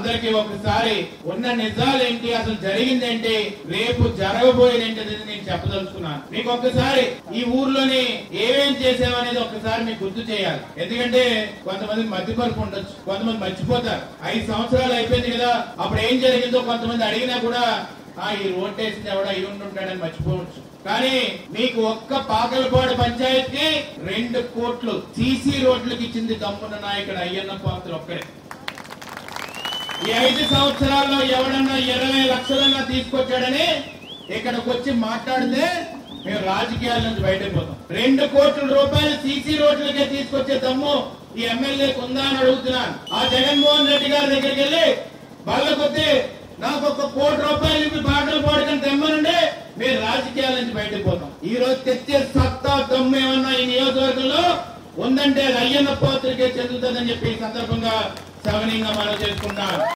అందరికీ ఒకసారి ఉన్న నిజాలేంటి, అసలు జరిగిందేంటి, రేపు జరగబోయేదేంటి అనేది నేను చెప్పదలుచుకున్నాను. మీకు ఒక్కసారి ఈ ఊర్లోని ఏమేం చేసామనేది ఒక్కసారి మీకు గుర్తు చేయాలి. ఎందుకంటే కొంతమంది మధ్యపరుపు ఉండొచ్చు, కొంతమంది మర్చిపోతారు. 5 సంవత్సరాలు అయిపోయింది కదా, అప్పుడు ఏం జరిగిందో కొంతమంది అడిగినా కూడా ఈ రోడ్ వేసింది ఎవడో అయి ఉంటుంటాడని మర్చిపోవచ్చు. కానీ మీకు ఒక్క పాకలపాడు పంచాయతీకి 2 కోట్లు సీసీ రోడ్లకు ఇచ్చింది దమ్మున్న నాయకుడు అయ్యన్న పాత్రుడు ఒక్కడే. ఈ 5 సంవత్సరాల్లో ఎవడన్నా 20 లక్షలన్నా తీసుకొచ్చాడని ఇక్కడికి వచ్చి మాట్లాడితే మేము రాజకీయాల నుంచి బయటపోతాం. 2 కోట్ల రూపాయలు సీసీ రోడ్లకే తీసుకొచ్చే దమ్ము ఈ ఎమ్మెల్యేకు ఉందా అని అడుగుతున్నాను. ఆ జగన్మోహన్ రెడ్డి గారి దగ్గరికి వెళ్ళి వాళ్ళకొద్ది నాకు 1 కోటి రూపాయలు ఇవి బాటలు పోవడానికి తెమ్మనండి, మీరు రాజకీయాల నుంచి బయటకు పోతాం. ఈ రోజు తెచ్చే సత్తా దమ్ము ఏమన్నా ఈ నియోజకవర్గంలో ఉందంటే అది అయ్యన్న పాత్రకే చెందుతుందని చెప్పి ఈ సందర్భంగా సవనీయంగా మనం చేసుకుంటాం.